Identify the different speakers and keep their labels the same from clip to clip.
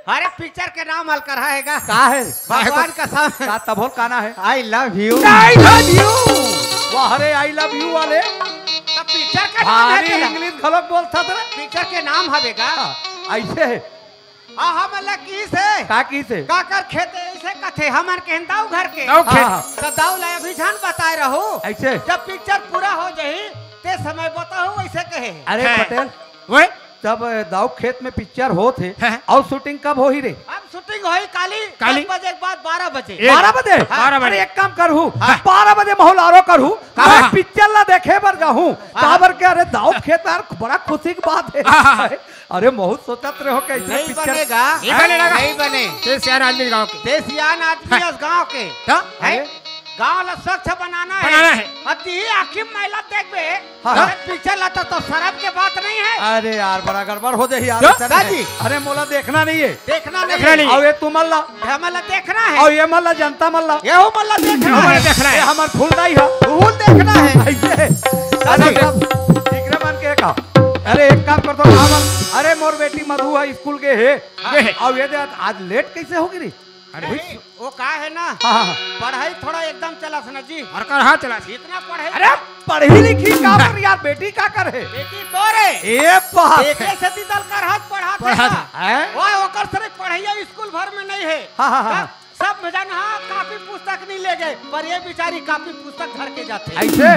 Speaker 1: अरे पिक्चर के नाम हल करा है
Speaker 2: का है
Speaker 1: भगवान का सामने
Speaker 2: का तभोल काना है
Speaker 1: आई लव यू
Speaker 2: वाह रे आई लव यू वाले
Speaker 1: तो पिक्चर का नाम है
Speaker 2: इंग्लिश खलक बोलता था
Speaker 1: पिक्चर के नाम हवेगा
Speaker 2: ऐसे
Speaker 1: हम की से
Speaker 2: का की से
Speaker 1: का कर खेते ऐसे कथे हमन के दाऊ घर के तो दाऊ ला अभिजान बताए रहो
Speaker 2: ऐसे
Speaker 1: जब पिक्चर पूरा हो जाही ते समय बताओ ऐसे कहे
Speaker 2: अरे पटेल वो जब दाऊ खेत में पिक्चर हो थे और शूटिंग कब हो ही रे
Speaker 1: अब शूटिंग होई काली बजे के बाद 12 बजे
Speaker 2: 12 बजे अरे एक काम करू 12 बजे मोहलारो करू पिक्चर ला देखे बर जाहूं काबर के अरे दाऊ खेत यार बड़ा खुशी की बात है अरे बहुत सोचत रहे हो कैसे
Speaker 1: नहीं बनेगा नहीं बने
Speaker 3: देसियान आदमी गांव के
Speaker 1: देसियान आदमी इस गांव के है गांव ला स्वच्छ बनाना है अति आखिर महिला देखबे पिक्चर ला तो शराब के बात नहीं है
Speaker 2: अरे यार बड़ा गड़बड़ हो जाए यार
Speaker 1: दादी
Speaker 2: अरे मोला देखना नहीं है
Speaker 1: देखना नहीं
Speaker 2: और ये तू मल्ला
Speaker 1: हमारा देखना है
Speaker 2: और ये मल्ला जनता मल्ला
Speaker 1: ये हो मल्ला देखना है
Speaker 2: हमार फूल नहीं है
Speaker 1: फूल देखना है
Speaker 2: ऐसे ठीक रे मन के का अरे एक काम कर दो अरे मोर बेटी मधु है स्कूल के है और ये आज लेट कैसे होगी रे
Speaker 1: अरे वो का है ना पढ़ाई थोड़ा एकदम चला ना जी
Speaker 3: और कहाँ चला
Speaker 1: इतना पढ़ाई
Speaker 2: अरे पढ़ी लिखी का पर यार बेटी का करे
Speaker 1: बेटी तोरे
Speaker 2: ए बात
Speaker 1: एके से दीदल कर हाथ पढ़ाता है वो ओकर सिर्फ पढ़ाइया स्कूल भर में नहीं है सब जन कॉपी पुस्तक नहीं ले गए पर ये बेचारी कॉपी पुस्तक घर के जाते
Speaker 2: ऐसे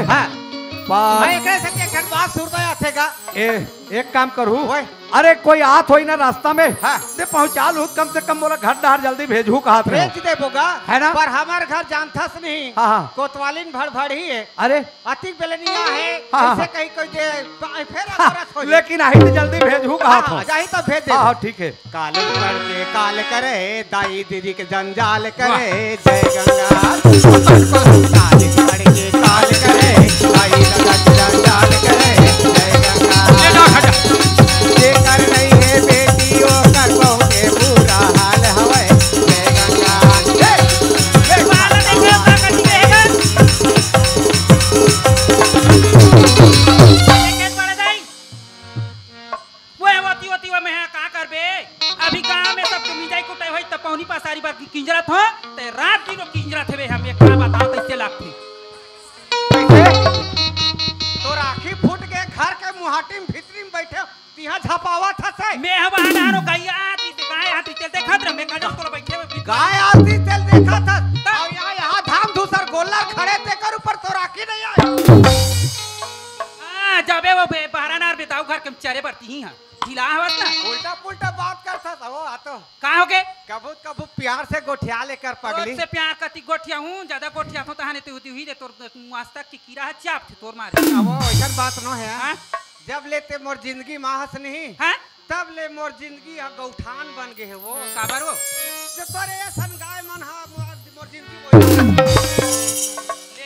Speaker 1: बात सुनता थे
Speaker 2: एक काम करू अरे कोई आत हो ना रास्ता में ते पहुंचा लू कम से कम बोला घर डहार जल्दी भेजू कहा
Speaker 1: भेज दे बोगा
Speaker 2: है ना
Speaker 1: पर हमारे घर जानता नहीं कोतवालिन भड़ ही है
Speaker 2: अरे
Speaker 1: अति बेलनिया है ऐसे कहीं कोई फिर
Speaker 2: लेकिन आई तो जल्दी भेजू कहा
Speaker 1: जाही तो भेज दे
Speaker 2: ठीक है
Speaker 1: काल करके काल करे दाई दीदी के जंजाल करे जय गंगा काल करके काल करे दाई जंजाल करे जय गंगा ये कर नहीं है बेटियों कर बहु के बुरा हाल हवे जय गंगा ये वाला नहीं है का कटी रहेगा लेकिन पड़ जाई वो होती में है का करबे अभी गांव में सब मिजाई कुटाई होई त पौनी पासारी बार की किंजरत हो ते रात दिन किंजरत हेबे हम एक का बताओ कैसे लागती तो राखी फूट के घर के मुहाटी में भीतरी में बैठे तिहा झपावा था से मैं हवा नारो गैया आती गाय आती तेल देखत रे मैं काजो तो बैठे में गाय आती तेल देखा था और यहां धाम धूसर गोलर खड़े थे कर ऊपर तो राखी नहीं आई हां जबे वो बहरानार बेताऊ घर के चारे बरती ही हां ढीला हवत ना उल्टा पुल्टा बात करता था वो आतो का होगे कबूत कबूत प्यार से गोठिया लेकर पगली से प्यार कति गोठिया हूं ज्यादा गोठिया तो तहाने तो हुई दे तोर मस्त की कीड़ा है चाप थे तोर मारे वो ऐसा बात न है हां जब लेते मोर जिंदगी माहस नहीं हां तब ले मोर जिंदगी गौठान बन गए है वो काबर वो जब तोरे सन गाय मन हा मोर जिंदगी ले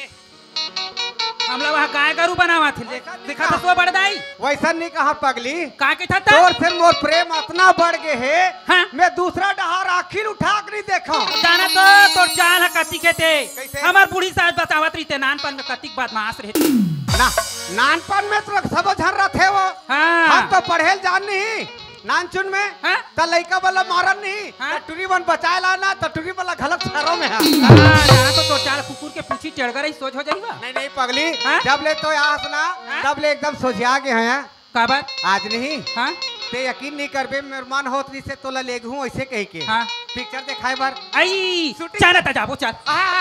Speaker 1: हम लोग वहां गाय गरू बनावा थे देखा तो सो बढ़ दाई वैसा नहीं कहा पगली का के था तोर से मोर प्रेम इतना बढ़ गए है हाँ? मैं दूसरा डहार आखिर उठा के नहीं देखा जाना तो तोर चाल है कति के थे हमार बूढ़ी सास बतावत रही थे नानपन में कतिक बात मास रहती ना नानपन में तो सब झर रहे थे वो हाँ। हम तो पढ़ेल जान नहीं नानचुन में त लइका वाला मारन नहीं टुरी बन बचाएला ना त टुरी वाला गलत शहरों में है हां तो चाल कुकुर के पूछी चढ़ कर ही सोच हो जाएगा नहीं पगली जब ले तो यहाँ सुना तब ले एकदम सोचिया गए हैं काबर आज नहीं हां ते यकीन नहीं करबे मेहमान होत नहीं से तोला ले गहूं ऐसे कह के हां पिक्चर दिखाए बार आई चल त जाबो चल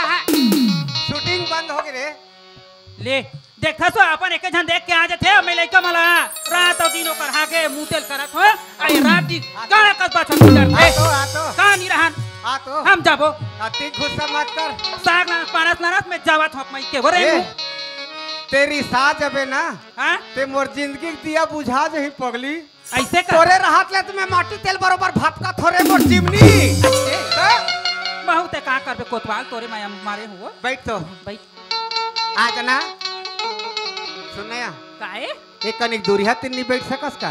Speaker 1: शूटिंग बंद हो गई रे ले देखा तो अपन एक जन देख के आ जाते मैं लइका मला रात और दिन ओकर हागे मुतेल करत हो आई रात दिन गाना कस बात करते आतो कहानी रहन आतो हम जाबो अति गुस्सा मत कर साग ना पारस ना में जावत हो मैं के भरे तेरी साथ जबे ना हां ते मोर जिंदगी दिया बुझा जही पगली ऐसे कर तोरे रहत ले तुम्हें माटी तेल बरोबर भपका थोरे मोर चिमनी बहुत का करबे कोतवाल तोरे मैं मारे हुआ बैठ तो बैठ आ जाना सुनया काहे एक कनिक दूरी है तीन नहीं बैठ सकस का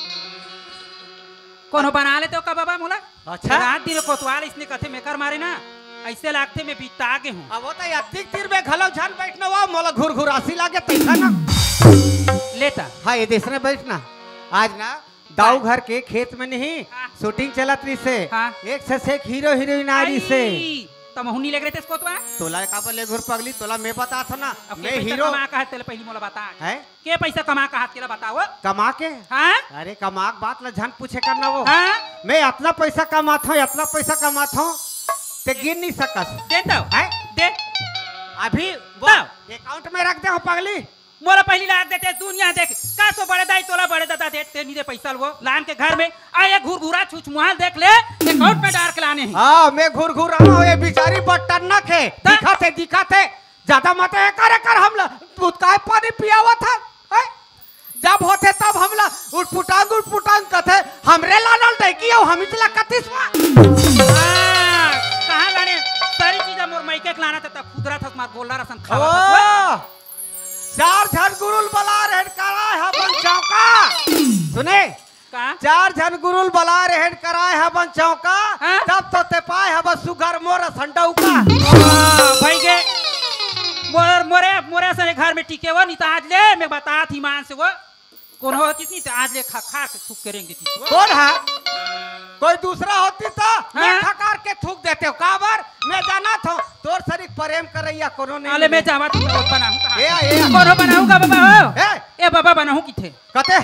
Speaker 1: कोनो बना ले तो का बाबा मोला अच्छा रात दिन कोतवाल इसने कथे में कर मारे ना ऐसे लागते में बीता के हूं अब वो तो यतिक तीर में घलो झन बैठना वा मोला घुर घुरासी लागे तैसा ना लेता हां ये देश में बैठना आज ना दाऊ घर के खेत में नहीं शूटिंग चलत रही से एक से एक हीरो हीरोइन आ रही से
Speaker 3: तम हुनी लग रहे थे इसको तो
Speaker 1: तोला का बोले घुर पगली तोला मैं बता था ना मैं
Speaker 3: हीरो कमा का तेरे पहली मोला बता
Speaker 1: है
Speaker 3: के पैसा कमा का हाथ केला बताओ
Speaker 1: कमा के
Speaker 3: हां
Speaker 1: अरे कमा के बात ला झन पूछे करना वो
Speaker 3: हां
Speaker 1: मैं इतना पैसा कमाता हूं इतना पैसा कमाता हूं ते गिन नहीं सकस
Speaker 3: दे दो
Speaker 1: है
Speaker 3: दे
Speaker 1: अभी वो अकाउंट में रख दे हो पगली
Speaker 3: मोला पहली लाख देते दुनिया देख का तो बड़े दाई तोला बड़े दादा देते नहीं दे पैसा वो लान के घर में आए घूर घूरा छुछ मुहाल देख ले अकाउंट में डाल के लाने हैं
Speaker 1: हां मैं घूर घूर रहा हूं ये बेचारी बटनक है दिखाते ज्यादा मत कर हमला दूध का पानी पियावा था है जब होते तब हमला उठपुटांग कथे हमरे लानल डैकियो हम इतला कतिसवा
Speaker 3: कहां लाने सारी चीज मोर माइके के लाना था खुदरा था मार बोलला रसन खावा था
Speaker 1: चार झन गुरुल बला रेड कराए हबन चौका सुने
Speaker 3: का
Speaker 1: चार झन गुरुल बला रेड कराए हबन चौका तब तो ते पाए हब सुगर मोर संडौका
Speaker 3: भाई गे मोरे से घर में टिके वो नहीं तो आज ले मैं बता थी मान से वो कौन होती थी तो आज ले खा के थूक करेंगे थी
Speaker 1: कौन है कोई दूसरा होती तो मैं खकार के थूक देते हो काबर मैं जाना था तोर सरी प्रेम करैया कोनो नहीं
Speaker 3: अले मैं जावा तो बनाऊं कहां
Speaker 1: ए
Speaker 3: कोनो बनाऊंगा बाबा हो ए बाबा बनाऊं किथे
Speaker 1: कते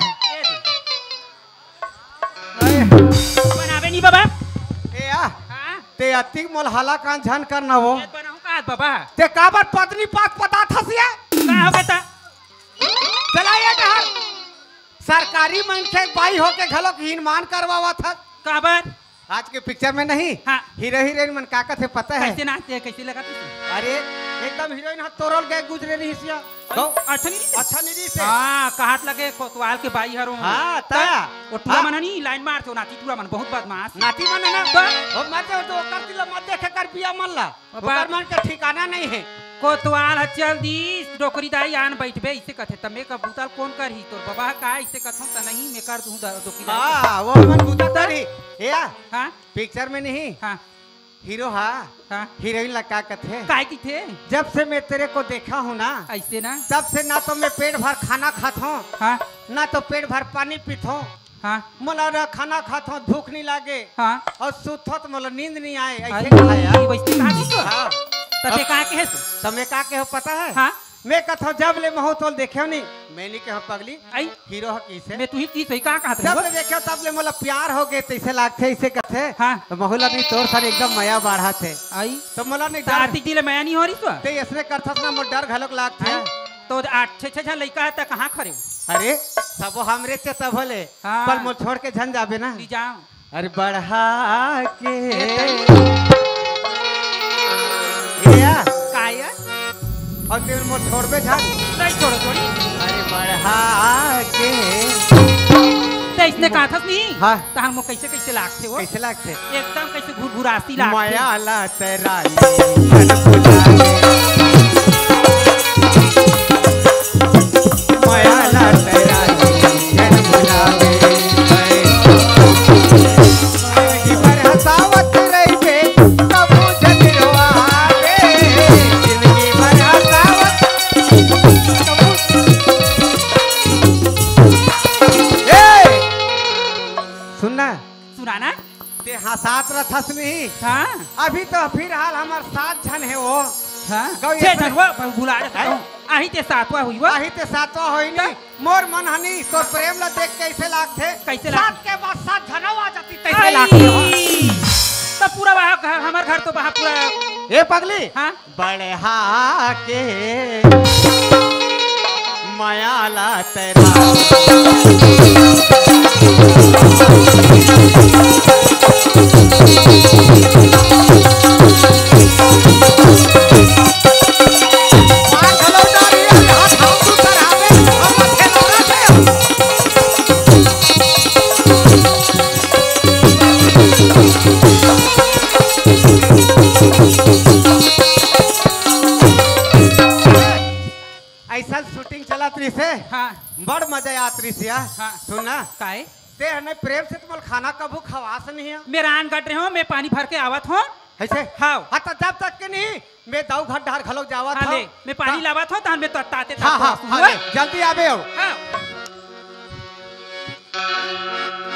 Speaker 3: बनावे नहीं बाबा
Speaker 1: ए हां ते अति मोल हाला कान झन करना वो
Speaker 3: बनाऊं का बाबा
Speaker 1: ते काबर पत्नी पाक पता था सिया
Speaker 3: का हो बेटा
Speaker 1: चलाइए घर सरकारी मनखे बाई होके घलोक हीनमान करवावा था
Speaker 3: काबर
Speaker 1: आज के पिक्चर में नहीं हीरो हीरोइन मन काका थे पता है
Speaker 3: कैसे नाचते कैसे लगाते
Speaker 1: अरे एकदम हीरोइन हाथ तोरल गए गुजरे रही सिया
Speaker 3: अच्छा नहीं से
Speaker 1: हां
Speaker 3: कहात लगे कोतवाल के बाई हरो
Speaker 1: हां ता
Speaker 3: ओ टुरा मन नहीं लाइन मार तो नाती टुरा मन बहुत बदमाश
Speaker 1: नाती मन ना ओ मत तो कर दिला मत देखे कर पिया मन ला ओकर मन के ठिकाना नहीं है
Speaker 3: कोतवाल चल दी डोकरी दाई आन बैठबे इसे कथे तमे का बुताल कौन करही तोर बाबा का इसे कथौ त नहीं मैं कर दूं डोकरी
Speaker 1: हां वो मन बुता करही ए हां पिक्चर में नहीं हां हीरो हां हीरोइन लगा कथे
Speaker 3: काय की थे
Speaker 1: जब से मैं तेरे को देखा हूं ना
Speaker 3: ऐसे ना
Speaker 1: तब से ना तो मैं पेट भर खाना खाता हूं
Speaker 3: हां
Speaker 1: ना तो पेट भर पानी पीता हूं हां मोला खाना खाता हूं भूख नहीं लागे हां और सुतो तो मोला नींद नहीं आए ऐसे कहा यार
Speaker 3: वैसे कहा दी तो हां तते का के है
Speaker 1: तमे का के हो पता है
Speaker 3: हां
Speaker 1: मैं कथा जब ले महो तो देखियो नहीं मैंने के पगली
Speaker 3: आई
Speaker 1: हीरो ह किसे
Speaker 3: मैं तू ही की सही का कहत
Speaker 1: जब ले देखियो तब ले मोला प्यार हो गए तैसे लागथे ऐसे कथे
Speaker 3: हां
Speaker 1: तो महुला भी तोर सारे एकदम माया बाढ़ा थे
Speaker 3: आई
Speaker 1: तो मोला नहीं
Speaker 3: डर आरती दिले माया नहीं हो रही तो
Speaker 1: ते इसने करथस ना मोर डर घलक लागथे
Speaker 3: तो 8-6 लइका त कहां खरे
Speaker 1: अरे सब हमरे ते तब भले पर मोर छोड़ के झन जाबे ना
Speaker 3: ली जाओ
Speaker 1: अरे बढ़ा के
Speaker 3: काया
Speaker 1: और तेरे मोर छोड़बे झन
Speaker 3: नहीं छोड़ी
Speaker 1: अरे बढ़ा के
Speaker 3: ते इसने काथस नहीं
Speaker 1: हां
Speaker 3: त हम कैसे लागथे वो
Speaker 1: कैसे लागथे
Speaker 3: एकदम कैसे घुरघुरासी लागथे
Speaker 1: माया ला तेरा माया ला तेरा जन बुलावे जिंदगी भर हंसावत रहिबे तब जग रोआवे जिंदगी भर हंसावत
Speaker 3: सुनाना
Speaker 1: ते हंसात रथस नहीं
Speaker 3: हां
Speaker 1: अभी तो फिलहाल हमार 7 जन है वो
Speaker 3: हां छे जन वो बुला रहा आही ते सातवा हुई वो
Speaker 1: आही ते सातवा होई नहीं मोर मन हनी तो प्रेम ला देख कैसे लागथे
Speaker 3: कैसे
Speaker 1: सात के बाद 7 जनवा आ जाती तैसे लागथे
Speaker 3: तब पूरा वहां हमार घर तो वहां पूरा
Speaker 1: ए पगली
Speaker 3: हां
Speaker 1: बढ़ा के माया ला तेरा ऐसा शूटिंग चला से
Speaker 3: हां
Speaker 1: बड़ मजा आत्री से
Speaker 3: हां
Speaker 1: सुनना
Speaker 3: काहे
Speaker 1: ते हने प्रेम से तुम खाना कबू खवास नहीं है
Speaker 3: मेरा आन कट रहे हो मैं पानी भर के आवत हूं
Speaker 1: ऐसे
Speaker 3: हां
Speaker 1: तो जब तक के नहीं मैं दाऊ घाट ढार खलो जावा था
Speaker 3: मैं पानी लावत हूं तहन मैं तो ताते
Speaker 1: हां जल्दी आवे हो
Speaker 3: हां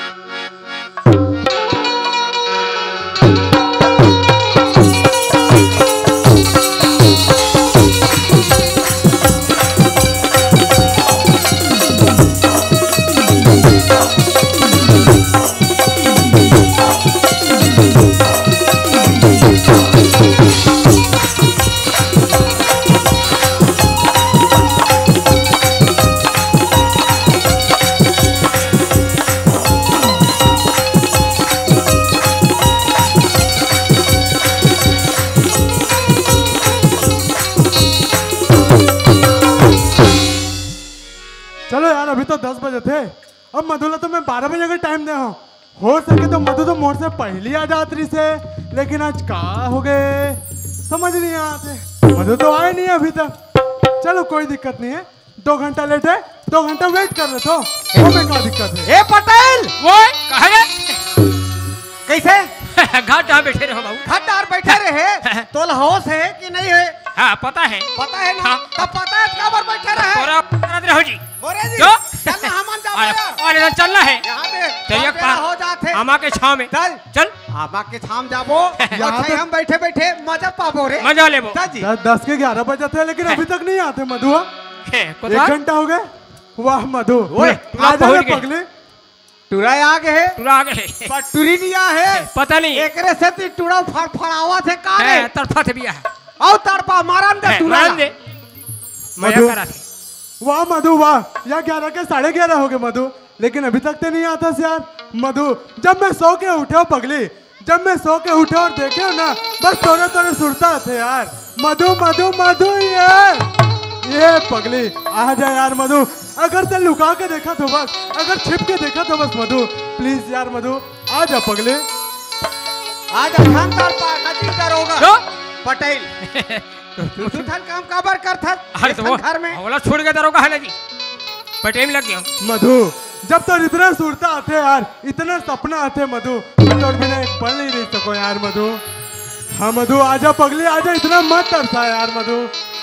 Speaker 4: यार अभी तो 10 बजे थे, अब मधुला तो मैं 12 बजे का टाइम दे हूँ। हो सके तो मधु तो मोड़ से पहले आ जाती से, लेकिन आज कहाँ हो गए समझ नहीं आते। मधु तो आए नहीं अभी तक। चलो कोई दिक्कत नहीं है, 2 घंटा लेट है, 2 घंटा वेट कर ले तो हमें क्या दिक्कत है।
Speaker 1: ए पटेल
Speaker 3: वो कहे
Speaker 1: कैसे
Speaker 3: घाटा बैठे रहो बाबू।
Speaker 1: खड्डार बैठे रहे तो होश है कि नहीं है?
Speaker 3: हाँ पता है
Speaker 1: ना
Speaker 3: हाँ।
Speaker 1: तब पता है कबर बैठे रहे।
Speaker 3: तोरा रहो जी
Speaker 1: बोरे जी
Speaker 3: जो?
Speaker 1: चल हमन जाओ यार।
Speaker 3: अरे चलना है
Speaker 1: यहाँ पे
Speaker 3: चलिए
Speaker 1: बेरा हो जाते।
Speaker 3: आमा के छाव में
Speaker 1: चल
Speaker 3: चल
Speaker 1: आमा के छाम जाबो यहाँ हम बैठे बैठे मजा पाबो रे।
Speaker 3: मजा लेबो।
Speaker 1: चल जी
Speaker 4: 10 के 11 बजे थे, लेकिन अभी तक नहीं आते मधुआ। 1 घंटा हो गए। वाह मधु राजा ने पगले
Speaker 1: टुरा आ गए
Speaker 3: टुरा आ गए
Speaker 1: पर टुरी दिया है
Speaker 3: पता नहीं
Speaker 1: एकरे से ती टुरा फड़फड़ावा थे का रे
Speaker 3: तरफा भी है
Speaker 1: औ तड़पा मारन दे टुरा
Speaker 3: दे मजा करा थे।
Speaker 4: वाह मधु वाह, या 11 के 11:30 हो गए मधु, लेकिन अभी तक तो नहीं आता यार मधु। जब मैं सो के उठे पगली, जब मैं सो के उठे और देखे ना बस तोरे तोरे सुरता थे यार। मधु मधु मधु ये पगली आ जा यार मधु। अगर से लुका के देखा तो बस, अगर छिप के देखा तो बस मधु प्लीज यार मधु आ जा पगले।
Speaker 1: आज खान तार पा नदी करोगा पटेल तू ठन काम काबर करथा।
Speaker 3: अरे तो वो
Speaker 1: घर में
Speaker 3: बोला छोड़ के दरोगा है ना जी पर टाइम लग गया
Speaker 4: मधु। जब तो इतना सुरता आते यार, इतना सपना आते मधु, तो बिना एक पल नहीं रह सको यार मधु। हाँ मधु आजा पगली आजा, इतना मत तरसा यार मधु।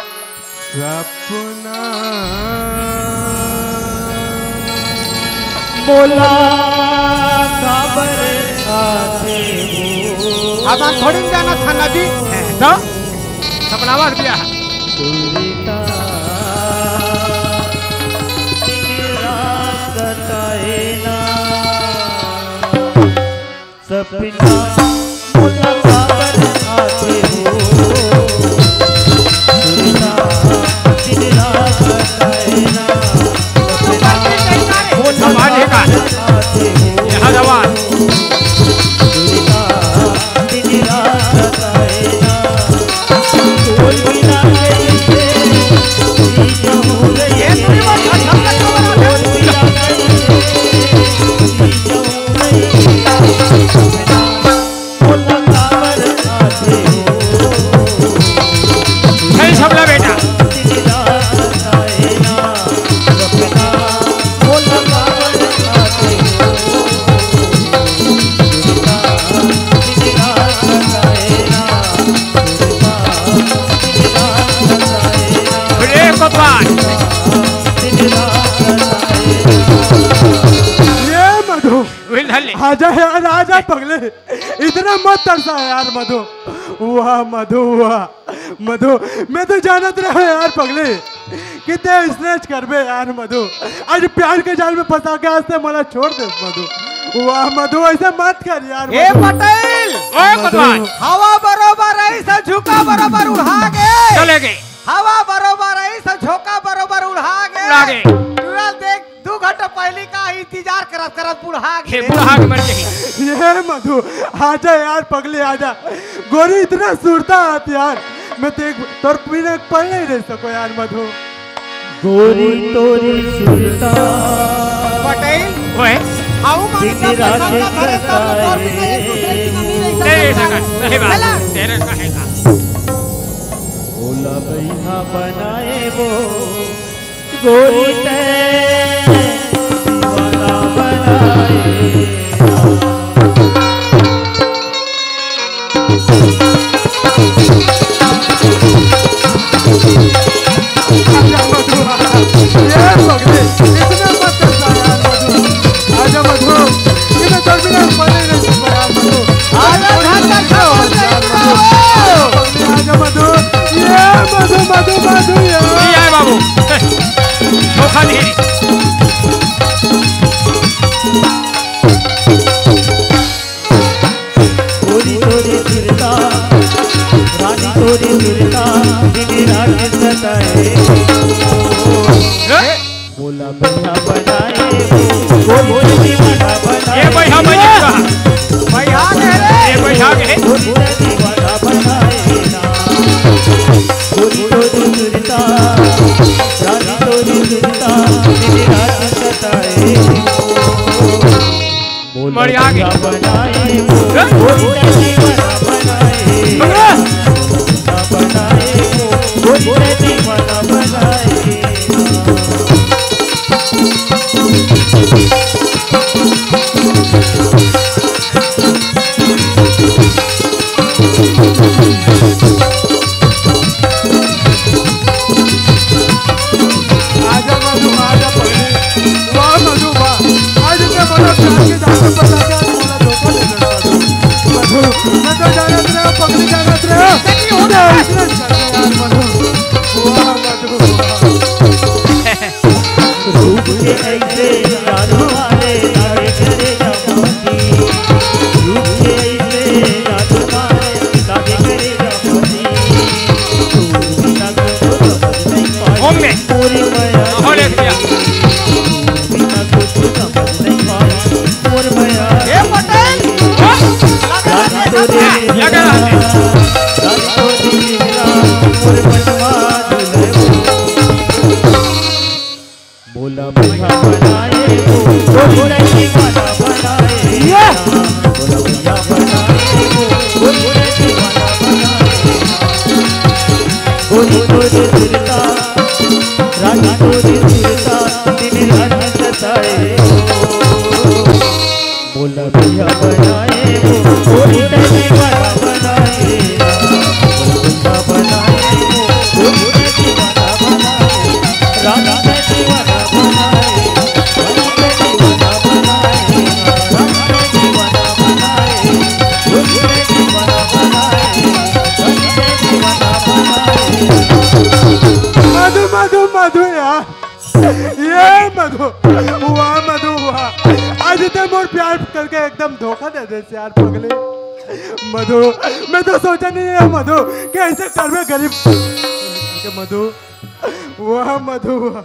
Speaker 4: सपना बोला खबर आते हो।
Speaker 1: अब हम थोड़ी जाना था नदी
Speaker 3: तो सपना मत दिया
Speaker 5: सपना बोला खबर आते हो।
Speaker 4: आजा यार आजा पगले, इतना मत तरसा यार मधु। वाह मधु वाह मधु, मैं तो जानत रहा यार पगले कितने स्नेच कर बे यार मधु। आज प्यार के जाल में फंसा के आज से मला छोड़ दे मधु। वाह मधु ऐसे मत कर यार।
Speaker 1: ए पटेल हवा बरोबर ऐसा झुका बरोबर उड़ा गए
Speaker 3: चले गए।
Speaker 1: हवा बरोबर ऐसा झोंका बरोबर उड़ा गए। तुरंत देख 2 घंटा पहले का इंतजार करत करत बुढ़ा
Speaker 3: के मर गई।
Speaker 4: ये मधु आजा यार पगले आजा। गोरी इतना सुरता आती यार, मैं देख तोर बिना पल नहीं रह सको यार मधु।
Speaker 5: गोरी तोरी सुरता
Speaker 1: पटेल
Speaker 3: ओए
Speaker 1: आओ माने सब का घरे सब और बिना एक दूसरे की नहीं रह सकते।
Speaker 3: सही बात तेरे कहेगा।
Speaker 5: भोला भैया बनाए वो गोरी तेरे दीवाना बनाए।
Speaker 4: आजा मधु इतना चल बिना पल नहीं रह सको यार मधु।
Speaker 1: आजा
Speaker 4: मधु ये मधु मधु मधु
Speaker 3: ये बाबू धोखा नहीं।
Speaker 5: गोरी तोरी सुरता रानी तोरी सुरता दिन रात सताए। भोला भैया बनाए वो गोरी दीवाना बनाए।
Speaker 3: ये भैया भैया
Speaker 1: भैया रे
Speaker 3: ये भैया के
Speaker 5: गोरी दीवाना बनाए ना। गोरी तोरी सुरता रानी तोरी सुरता दिन रात बढ़िया आगे
Speaker 6: बनाए वो दीवाना बनाए
Speaker 4: आजा मधु आजा पगली वाह मधु वाह आज मैं बोला प्यार के दामन पर लगा बोला धोखा दे दे मधु मैं तो जानत रहे पगली जानत रहे इतना यार मधु वाह मधु
Speaker 6: रूप के ऐसे जादू वाले लागे करे जामती रूप के ऐसे जादू वाले लागे करे जामती
Speaker 5: होम में
Speaker 6: पूरी माया
Speaker 5: हो ले दिया
Speaker 6: बिना कुछ समझ नहीं पाया और माया
Speaker 1: ए पटेल
Speaker 5: लगा रहने
Speaker 6: बोला भैया बनाए वो थोड़ा दीवाना बनाए बोला भैया बनाए वो थोड़ा दीवाना बनाए गोरी गोरी सुरता रानी गोरी सुरता दिन रात सताए बोला भैया बनाए वो थोड़ा दीवाना बनाए बोला बनाए वो थोड़ा दीवाना बनाए रानी दीवाना बनाए रानी दीवाना बनाए रानी दीवाना बनाए थोड़ा दीवाना बनाए रानी दीवाना बनाए
Speaker 4: मधु मधु मधु यार ये मधु वाह मधु वाह आज ते मोर प्यार करके एकदम धोखा दे दे यार पगले मधु मैं तो सोचा नहीं है मधु कि ऐसे कर में गरीब के मधु वाह मधु वाह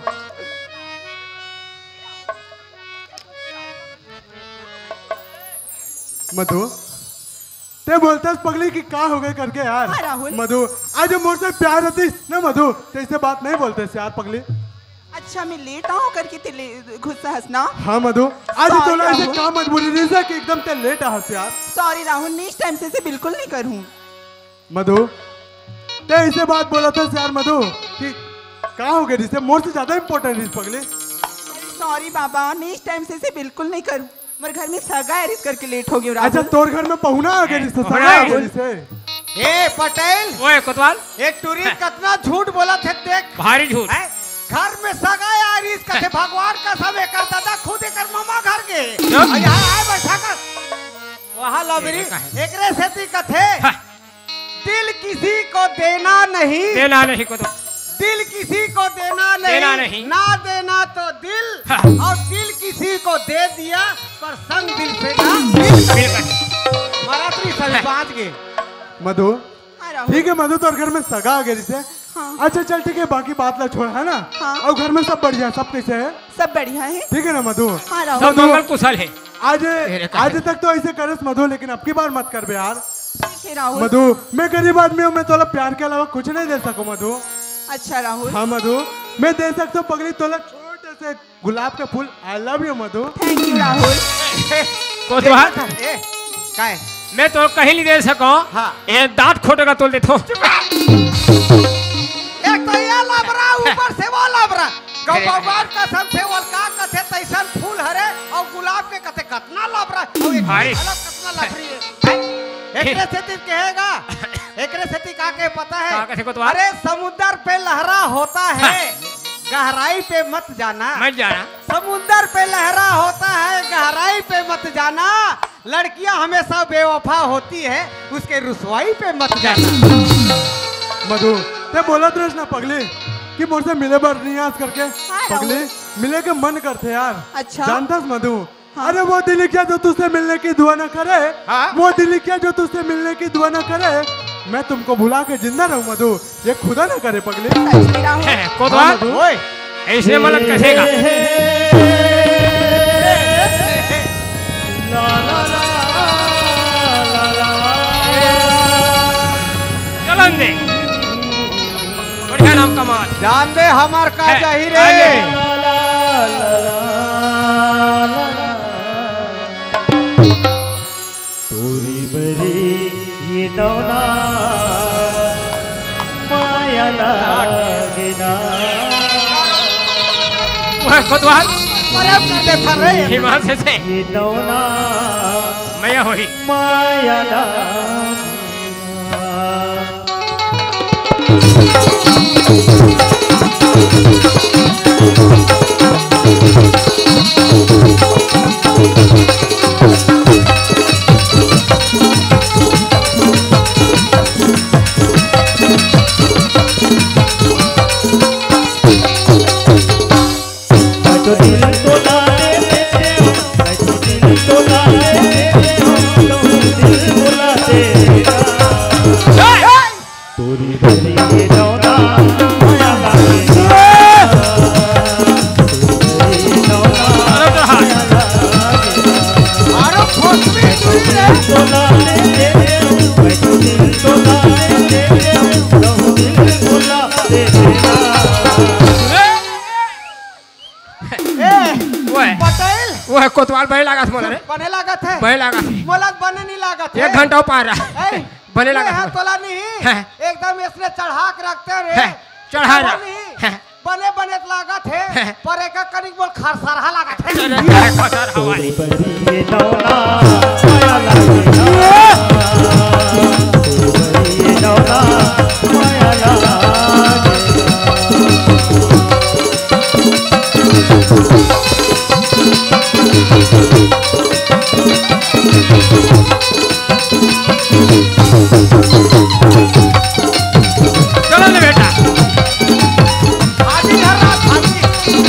Speaker 4: मधु ते बोलता पगली कि का हो गए करके यार
Speaker 7: हाँ, राहुल।
Speaker 4: मधु आज मोर से प्यार होती ना मधु तो इससे बात नहीं बोलते यार पगली
Speaker 7: अच्छा मैं लेट आऊँ करके तेरे गुस्सा हंसना
Speaker 4: हाँ मधु आज
Speaker 7: Sorry,
Speaker 4: तोला ऐसे
Speaker 7: राहुल।
Speaker 4: काम मजबूरी नहीं से कि एकदम ते लेट आ यार
Speaker 7: सॉरी राहुल नेक्स्ट टाइम से बिल्कुल नहीं करूँ
Speaker 4: मधु ते ऐसे बात बोला था यार मधु कि का हो गया जिससे मोर से ज्यादा इम्पोर्टेंट है पगली
Speaker 7: सॉरी बाबा नेक्स्ट टाइम से बिल्कुल नहीं करूँ मेरे घर में सगा है इस करके लेट हो गया
Speaker 4: अच्छा
Speaker 7: राहुल
Speaker 4: तोर घर में पहुना आ गया जिससे
Speaker 5: पहुना
Speaker 4: सगा
Speaker 5: आ
Speaker 4: आ गया
Speaker 5: गया।
Speaker 4: जिससे
Speaker 1: ए पटेल
Speaker 5: ओए कोतवाल
Speaker 1: एक टूरिस्ट कितना झूठ बोला थे देख
Speaker 5: भारी झूठ
Speaker 1: हैं? घर में सगा यार इस कथे भगवान का सब एकर दादा खुद एकर मामा घर के
Speaker 5: क्यों?
Speaker 1: और यहाँ आए बैठा कर वहाँ लबरी एकरे सेती कथे
Speaker 5: हाँ।
Speaker 1: दिल किसी को देना नहीं
Speaker 5: देना नहीं को तो
Speaker 1: दिल किसी को देना नहीं ना देना तो दिल
Speaker 5: हाँ।
Speaker 1: और दिल किसी को दे दिया पर संग दिल से ना दिल मारा तो सभी बात गए
Speaker 4: मधु
Speaker 7: हाँ, राहुल।
Speaker 4: ठीक है मधु तोर घर में सगा आ गया जिससे
Speaker 7: हाँ।
Speaker 4: अच्छा चल ठीक है बाकी बात ला छोड़ है ना
Speaker 7: हाँ।
Speaker 4: और घर में सब बढ़िया सब कैसे है
Speaker 7: सब बढ़िया है
Speaker 4: ठीक है ना मधु
Speaker 7: हाँ
Speaker 5: सब
Speaker 7: राहुल
Speaker 5: मंगल कुशल है
Speaker 4: आज आज तक तो ऐसे करस मधु लेकिन अब की बार मत कर बे यार
Speaker 7: ठीक है राहुल
Speaker 4: मधु मैं गरीब आदमी हूँ मैं तोला प्यार के अलावा कुछ नहीं दे सकूँ मधु
Speaker 7: अच्छा राहुल
Speaker 4: हाँ मधु मैं दे सकता हूँ पगली तोला छोटे से गुलाब का फूल I love you Madhu
Speaker 7: thank you Rahul
Speaker 5: Kotwal
Speaker 1: ए काय
Speaker 5: मैं तो कहीं नहीं दे सको
Speaker 1: हाँ।
Speaker 5: ये दांत खोटेगा तो देखो
Speaker 1: एक तो ये लबरा ऊपर से वो लबरा गौ भगवान कसम से वो का कथे तैसन फूल हरे और गुलाब के कथे कितना लबरा और एक
Speaker 5: भाई।
Speaker 1: अलग कितना लफरी है एकरे से ती कहेगा एकरे से ती का के पता
Speaker 5: का कथे
Speaker 1: है
Speaker 5: कोतवाल?
Speaker 1: अरे समुद्र पे लहरा होता है गहराई पे मत जाना
Speaker 5: मत जाना
Speaker 1: समुद्र पे लहरा होता है गहराई पे मत जाना लड़कियां हमेशा बेवफा होती है उसके रुसवाई पे मत जाना
Speaker 4: मधु ते बोला तो ना पगली कि मुझसे मिले बार नहीं आज करके पगली मिले के मन करते यार
Speaker 7: अच्छा।
Speaker 4: जानता मधु अरे वो दिल क्या जो तुझसे मिलने की दुआ न करे
Speaker 1: हाँ?
Speaker 4: वो दिल क्या जो तुझसे मिलने की दुआ न करे मैं तुमको भुला के जिंदा रहूं मधु ये खुदा ना करे पगली
Speaker 7: सच में राहुल
Speaker 5: कोतवाल
Speaker 1: ओए
Speaker 5: ऐसे मलक कसेगा चलन दे बढ़िया नाम का माल
Speaker 1: जान दे हमार का
Speaker 5: है,
Speaker 1: जाही
Speaker 5: आगे।
Speaker 1: रे
Speaker 6: दौना माया लागे ना
Speaker 1: वो कोतवाल
Speaker 2: अरे देखा रे
Speaker 1: हिमांशु से
Speaker 6: ये दौना
Speaker 1: मैं होई
Speaker 6: माया लागे तो दिल तो लाने देते हो मैं तो दिल तो लाने देते हो तो दिल बुला देगा तोरी बनी ये दौना माया लागेगा तोरी दौना माया लागेगा
Speaker 2: अरे खोज में
Speaker 6: तो लाने देते हो मैं तो दिल तो लाने देते हो तो दिल बुला देगा
Speaker 2: पटेल
Speaker 1: वो है कोतवाल बड़े लागत मोला रे
Speaker 2: बने लागत है
Speaker 1: बड़े लागत
Speaker 2: मोला बने नहीं लागत है
Speaker 1: 1 घंटा पार रहा
Speaker 2: ए,
Speaker 1: बने
Speaker 2: ये
Speaker 1: लागत
Speaker 2: है तोला नहीं
Speaker 1: है।
Speaker 2: एकदम इसने चढ़ा के रखते रे
Speaker 1: है, चढ़ा
Speaker 2: तोला
Speaker 1: रहा।
Speaker 2: नहीं,
Speaker 1: है।
Speaker 2: बने बने लागत है
Speaker 1: है।
Speaker 2: पर एक कनिक बोल खरसरहा लागत है
Speaker 1: खतर हवाली
Speaker 6: बड़ी ये दौना माया लागेगा बड़ी ये दौना माया लागेगा
Speaker 1: चलो ले बेटा
Speaker 2: हाथी धर रहा हाथी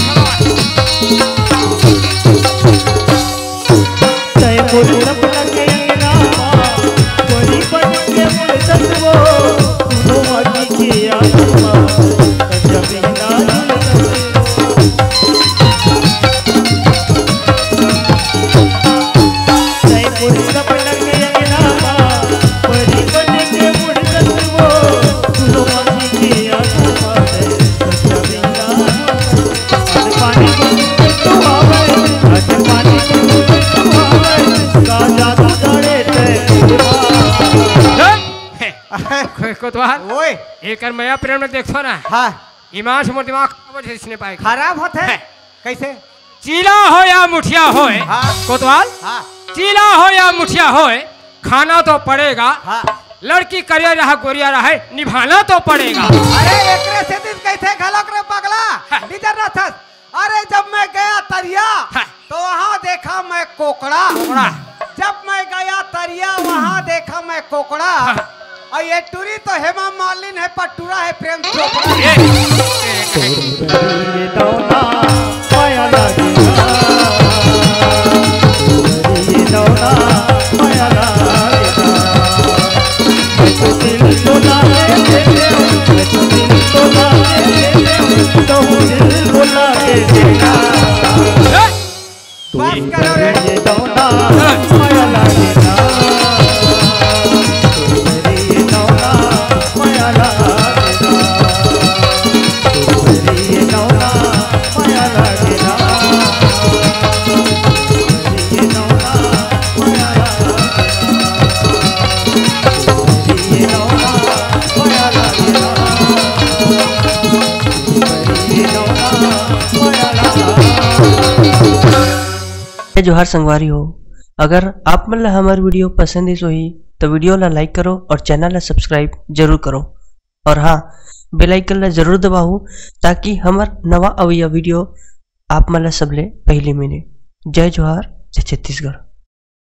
Speaker 6: जय बोल रब लगे अंगना कोई बन के मुड़ सतवो तुम वाकी की आत्मा जब ना जय बोल रब लगे अंगना कोई बन के मुड़ सतवो तुम वाकी की आत्मा जब ना पानी को आवे आज पानी
Speaker 1: कोतवाल
Speaker 2: ओए
Speaker 1: एक मैं प्रेम में देखो ना
Speaker 2: हाँ
Speaker 1: ईमान से मोर दिमाग खराब हो इसने पाए
Speaker 2: खराब होते
Speaker 1: है।
Speaker 2: कैसे
Speaker 1: चीला हो या मुठिया हो
Speaker 2: हाँ।
Speaker 1: कोतवाल
Speaker 2: हाँ
Speaker 1: चीला हो या मुठिया हो खाना तो पड़ेगा
Speaker 2: हाँ
Speaker 1: लड़की करिया रहा गोरिया रहा निभाना तो पड़ेगा
Speaker 2: अरे एकरे से दिन कैसे घलक रे पगला डीजर ना था अरे जब मैं गया तरिया
Speaker 1: हाँ।
Speaker 2: तो वहाँ देखा मैं कोकड़ा
Speaker 1: कोकड़ा।
Speaker 2: जब मैं गया तरिया वहाँ देखा मैं कोकड़ा और ये टूरी तो हेमा मालिनी है पटूरा है प्रेम चोपड़ा
Speaker 6: ये दौना माया लागेगा ये दौना माया लागेगा मैं तो दिल तो लाने देते हो मैं तो दिल तो लाने देते हो तो दिल बुला देगा
Speaker 2: बस करो रे
Speaker 6: ये दौना माया लागेगा ये दौना माया लागेगा ये दौना माया लागेगा ये दौना माया लागेगा ये दौना माया लागेगा ये दौना माया लागेगा
Speaker 8: जोहार संगवारी हो अगर आप मन ला हमार वीडियो पसंद इस होही तो वीडियो ला लाइक करो और चैनल ला सब्सक्राइब जरूर करो और हाँ बेल आइकन ला जरूर दबाओ ताकि हमार नवा अवैया वीडियो आप मन ला सबले पहले मिले। जय जोहार जय छत्तीसगढ़।